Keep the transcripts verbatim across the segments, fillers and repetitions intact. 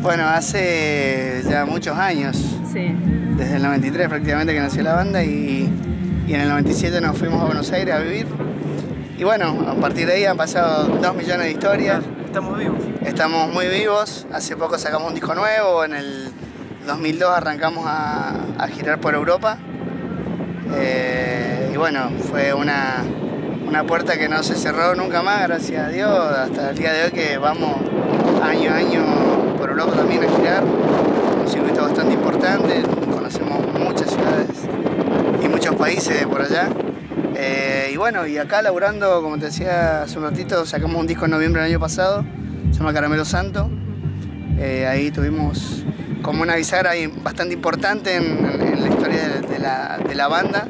Bueno, hace ya muchos años, sí. Desde el noventa y tres prácticamente que nació la banda y, y en el noventa y siete nos fuimos a Buenos Aires a vivir. Y bueno, a partir de ahí han pasado dos millones de historias. Estamos vivos. Estamos muy vivos. Hace poco sacamos un disco nuevo, en el dos mil dos arrancamos a, a girar por Europa. Eh, y bueno, fue una, una puerta que no se cerró nunca más, gracias a Dios, hasta el día de hoy que vamos año a año por Europa también a girar. Un circuito bastante importante, conocemos muchas ciudades y muchos países por allá. Eh, y bueno, y acá laburando, como te decía hace un ratito, sacamos un disco en noviembre del año pasado, se llama Caramelo Santo. Eh, ahí tuvimos como una bisagra bastante importante en, en, en la historia de, de, la, de la banda.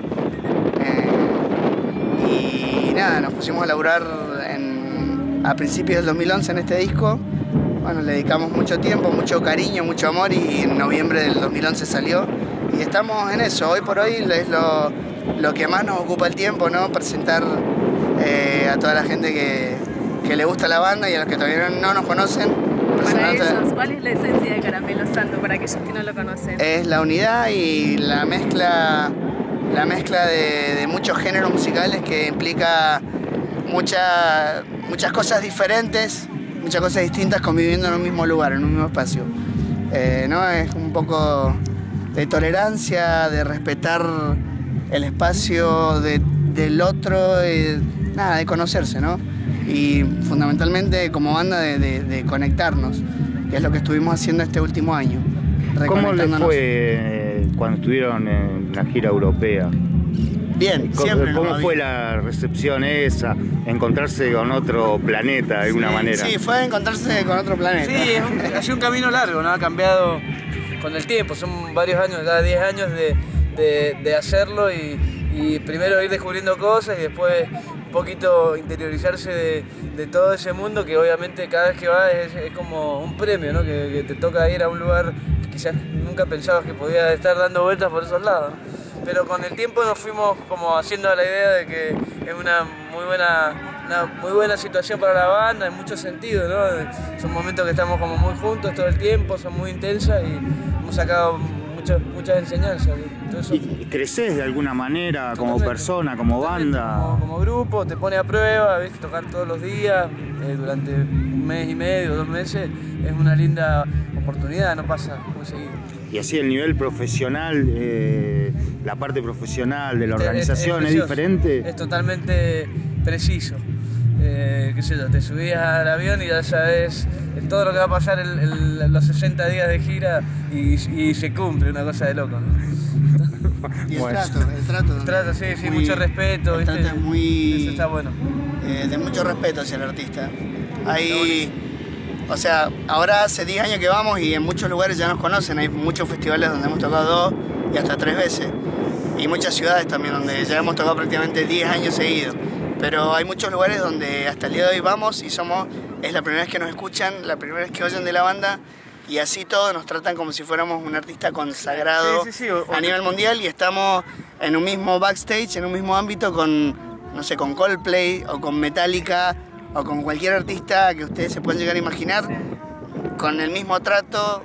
Eh, y nada, nos pusimos a laburar en, a principios del dos mil once en este disco. Bueno, le dedicamos mucho tiempo, mucho cariño, mucho amor y en noviembre del dos mil once salió. Y estamos en eso, hoy por hoy es lo, lo que más nos ocupa el tiempo, ¿no? Presentar eh, a toda la gente que, que le gusta la banda y a los que todavía no nos conocen. Para ellos, ¿cuál es la esencia de Caramelo Santo para aquellos que no lo conocen? Es la unidad y la mezcla, la mezcla de, de muchos géneros musicales que implica mucha, muchas cosas diferentes, muchas cosas distintas conviviendo en un mismo lugar, en un mismo espacio. Eh, ¿no? Es un poco de tolerancia, de respetar el espacio de, del otro, y, nada, de conocerse, ¿no? Y fundamentalmente como banda de, de, de conectarnos, que es lo que estuvimos haciendo este último año. ¿Cómo les fue cuando estuvieron en la gira europea? Bien, siempre. ¿Cómo fue la recepción esa? Encontrarse con otro planeta de alguna sí, manera. Sí, fue encontrarse con otro planeta. Sí, es un, ha sido un camino largo, ¿no? Ha cambiado con el tiempo, son varios años, ya diez años de, de, de hacerlo y, y primero ir descubriendo cosas y después un poquito interiorizarse de, de todo ese mundo que obviamente cada vez que vas es, es como un premio, ¿no? Que, que te toca ir a un lugar que quizás nunca pensabas que podía estar dando vueltas por esos lados. Pero con el tiempo nos fuimos como haciendo la idea de que es una muy buena, una muy buena situación para la banda en muchos sentidos, ¿no? Son momentos que estamos como muy juntos todo el tiempo, son muy intensas y hemos sacado muchas, muchas enseñanzas. Entonces, ¿Y creces de alguna manera como persona, como banda? Como, como grupo, te pone a prueba, ¿viste? Tocar todos los días, eh, durante un mes y medio, dos meses, es una linda oportunidad, no pasa muy seguido. Y así el nivel profesional, eh, la parte profesional de la organización es, es, es diferente. Es totalmente preciso. Eh, qué sé yo, te subís al avión y ya sabes todo lo que va a pasar el, el, los sesenta días de gira y, y se cumple, una cosa de loco, ¿no? Y el bueno. trato, el trato. El trato, sí, sí, muy, mucho respeto. El ¿viste? trato es muy... Eso está bueno. Eh, de mucho respeto hacia el artista. Hay... O sea, ahora hace diez años que vamos y en muchos lugares ya nos conocen, hay muchos festivales donde hemos tocado dos y hasta tres veces. Y muchas ciudades también donde ya hemos tocado prácticamente diez años seguidos. Pero hay muchos lugares donde hasta el día de hoy vamos y somos, es la primera vez que nos escuchan, la primera vez que oyen de la banda y así todos nos tratan como si fuéramos un artista consagrado sí, sí, sí, o, a nivel mundial y estamos en un mismo backstage, en un mismo ámbito con, no sé, con Coldplay o con Metallica o con cualquier artista que ustedes se puedan llegar a imaginar, con el mismo trato,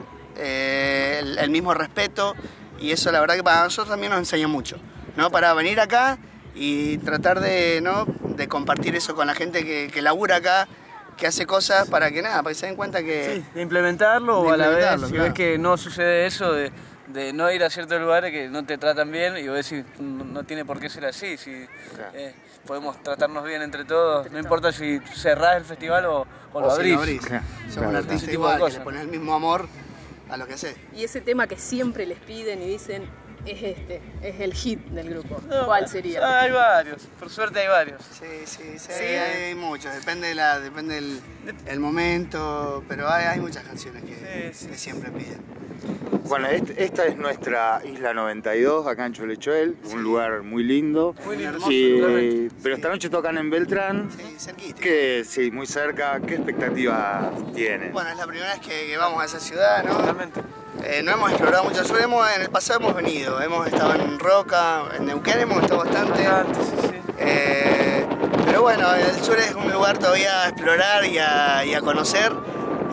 eh, el, el mismo respeto, y eso la verdad que para nosotros también nos enseña mucho, ¿no? Para venir acá y tratar de, ¿no? de compartir eso con la gente que, que labura acá, que hace cosas para que nada, para que se den cuenta que... Sí, de implementarlo de o a la vez, si claro. ves que no sucede eso, de, de no ir a ciertos lugares que no te tratan bien y vos decís, no, no tiene por qué ser así, si claro. eh, podemos tratarnos bien entre todos, no importa si cerrás el festival o, o, o lo abrís. Si lo abrís. Claro. Somos claro, un artista igual, que le pones el mismo amor a lo que haces. Y ese tema que siempre les piden y dicen, es este, es el hit del grupo. No, ¿cuál sería? Hay varios, por suerte hay varios. Sí, sí, sí, sí. Hay muchos, depende, de la, depende del el momento, pero hay, hay muchas canciones que, sí, sí. que siempre piden. Bueno, este, esta es nuestra Isla noventa y dos, acá en Cholechuel, sí. un lugar muy lindo. Muy hermoso, sí, pero esta noche tocan en Beltrán, sí, cerquita. Que, sí, muy cerca. ¿Qué expectativas tienen? Bueno, es la primera vez que, que vamos a esa ciudad, ¿no? Totalmente. Eh, no hemos explorado mucho el sur, hemos, en el pasado hemos venido, hemos estado en Roca, en Neuquén hemos estado bastante. bastante sí, sí. Eh, pero bueno, el sur es un lugar todavía a explorar y a, y a conocer.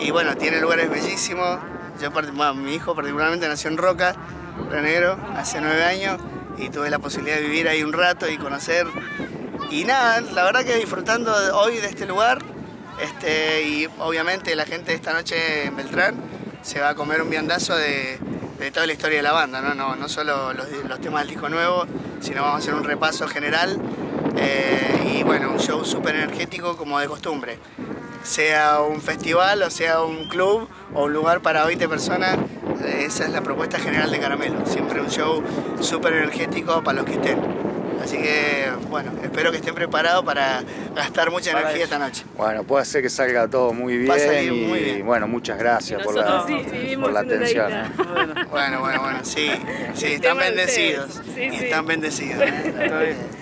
Y bueno, tiene lugares bellísimos. Yo, bueno, mi hijo particularmente nació en Roca, Río Negro, hace nueve años, y tuve la posibilidad de vivir ahí un rato y conocer. Y nada, la verdad que disfrutando hoy de este lugar, este, y obviamente la gente esta noche en Beltrán se va a comer un viandazo de, de toda la historia de la banda, no, no, no solo los, los temas del disco nuevo, sino vamos a hacer un repaso general eh, y bueno, un show súper energético como de costumbre. Sea un festival, o sea un club, o un lugar para veinte personas, esa es la propuesta general de Caramelo. Siempre un show súper energético para los que estén. Así que, bueno, espero que estén preparados para gastar mucha para energía eso. Esta noche. Bueno, puede ser que salga todo muy bien. Va a salir y, muy bien. Bueno, muchas gracias por la, sí, por la atención. Bueno, bueno, bueno, sí, sí, están bendecidos. Sí, sí. Están bendecidos.